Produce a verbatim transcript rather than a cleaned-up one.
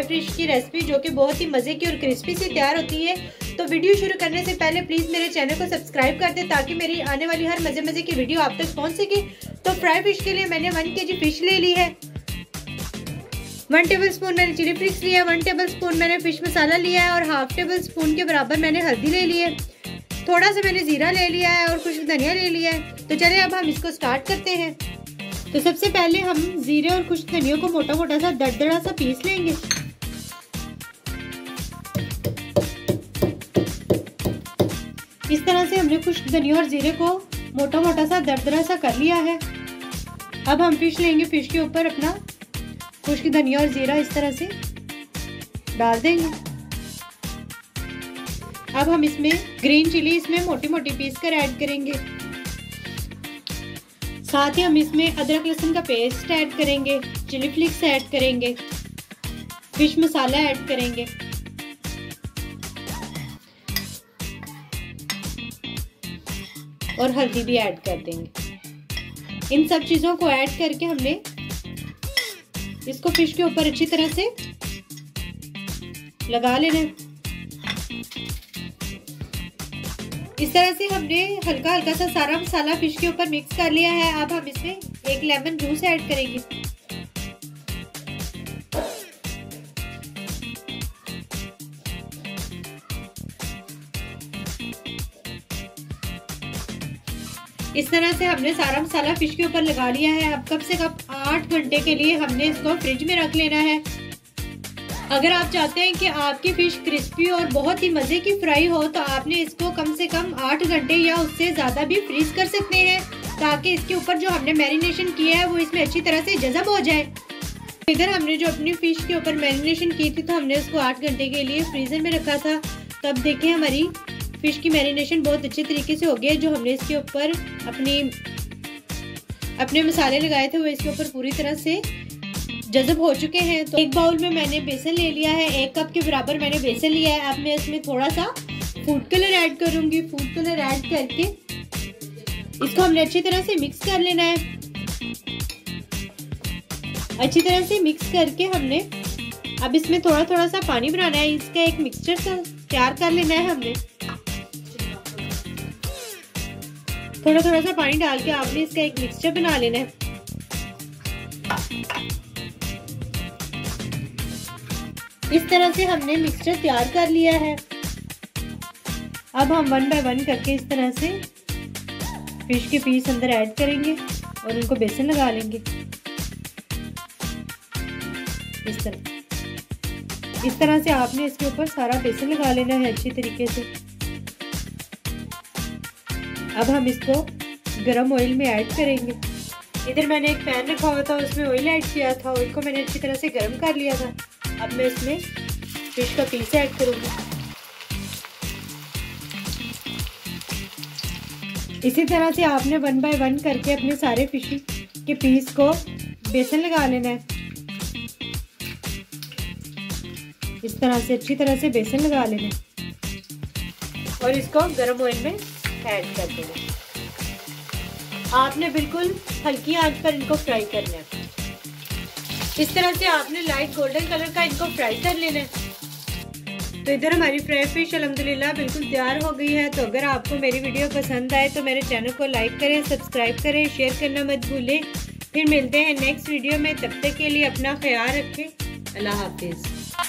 Fish की recipe जो कि बहुत ही मज़े की और क्रिस्पी सी तैयार होती है। तो वीडियो शुरू करने से पहले प्लीज़ मेरे चैनल को सब्सक्राइब कर दें ताकि मेरी आने वाली हर मज़े मज़े की वीडियो आप तक पहुंच सके। तो फ्राई फिश के लिए मैंने वन के जी फिश ले ली है, वन टेबल स्पून मैंने चिली फ्लेक्स लिया है, वन टेबल स्पून मैंने फिश मसाला लिया है और हाफ टेबल स्पून के बराबर मैंने हल्दी ले ली है, थोड़ा सा मैंने जीरा ले लिया है और कुछ धनिया ले लिया है। तो चलिए अब हम इसको स्टार्ट करते हैं। तो सबसे पहले हम जीरे और कुछ धनिया को मोटा मोटा सा दरदरा सा पीस लेंगे। इस तरह से हमने कुछ धनिया और जीरे को मोटा मोटा सा दरदरा सा कर लिया है। अब हम फिश लेंगे, फिश के ऊपर अपना खुश्क धनिया और जीरा इस तरह से डाल देंगे। अब हम इसमें ग्रीन चिली इसमें मोटी मोटी पीस कर ऐड करेंगे। साथ ही हम इसमें अदरक लहसुन का पेस्ट ऐड करेंगे, चिली फ्लेक्स ऐड करेंगे, फिश मसाला ऐड करेंगे और हल्दी भी ऐड कर देंगे। इन सब चीज़ों को ऐड करके हमने इसको फिश के ऊपर अच्छी तरह से लगा लेना है। इस तरह से हमने हल्का हल्का सा सारा मसाला फिश के ऊपर मिक्स कर लिया है। अब हम इसमें एक लेमन जूस ऐड करेंगे। इस तरह से हमने सारा मसाला फिश के ऊपर लगा लिया है। अब कम से कम आठ घंटे के लिए हमने इसको फ्रिज में रख लेना है। अगर आप चाहते हैं कि आपकी फिश क्रिस्पी और बहुत ही मज़े की फ्राई हो तो आपने इसको कम से कम आठ घंटे या उससे ज़्यादा भी फ्रीज कर सकते हैं ताकि इसके ऊपर जो हमने मैरिनेशन किया है वो इसमें अच्छी तरह से जज़ब हो जाए। इधर हमने जो अपनी फिश के ऊपर मैरिनेशन की थी तो हमने इसको आठ घंटे के लिए फ्रीजर में रखा था। तब देखें हमारी फिश की मैरिनेशन बहुत अच्छे तरीके से हो गई। जो हमने इसके ऊपर अपनी अपने मसाले लगाए थे वो इसके ऊपर पूरी तरह से जज़ब हो चुके हैं। तो एक बाउल में मैंने बेसन ले लिया है, एक कप के बराबर मैंने बेसन लिया है। अब मैं इसमें थोड़ा सा फूड कलर ऐड करूंगी। फूड कलर ऐड करके इसको हमने अच्छी तरह से मिक्स कर लेना है। अच्छी तरह से मिक्स करके हमने अब इसमें थोड़ा थोड़ा सा पानी बनाना है। इसका एक मिक्सचर सा तैयार कर लेना है। हमने थोड़ा थोड़ा सा पानी डाल के आपने इसका एक मिक्सचर बना लेना है। इस तरह से हमने मिक्सचर तैयार कर लिया है। अब हम वन बाय वन करके इस तरह से फिश के पीस अंदर ऐड करेंगे और उनको बेसन लगा लेंगे। इस तरह इस तरह से आपने इसके ऊपर सारा बेसन लगा लेना है अच्छी तरीके से। अब हम इसको गरम ऑयल में ऐड करेंगे। इधर मैंने एक पैन रखा हुआ था, उसमें ऑयल ऐड किया था। ऑयल को मैंने अच्छी तरह से गरम कर लिया था। अब मैं इसमें फिश का पीस ऐड करूंगी। इसी तरह से आपने वन बाय वन करके अपने सारे फिश के पीस को बेसन लगा लेना है। इस तरह से अच्छी तरह से बेसन लगा लेना है और इसको गरम ऑयल में ऐड कर देना। आपने बिल्कुल हल्की आंच पर इनको फ्राई करना है। इस तरह से आपने लाइट गोल्डन कलर का इनको फ्राई कर लेना है। तो इधर हमारी फ्राई फिश अल्हम्दुलिल्लाह बिल्कुल तैयार हो गई है। तो अगर आपको मेरी वीडियो पसंद आए तो मेरे चैनल को लाइक करें, सब्सक्राइब करें, शेयर करना मत भूलें। फिर मिलते हैं नेक्स्ट वीडियो में। तब तक के लिए अपना ख्याल रखें। अल्लाह हाफिज़।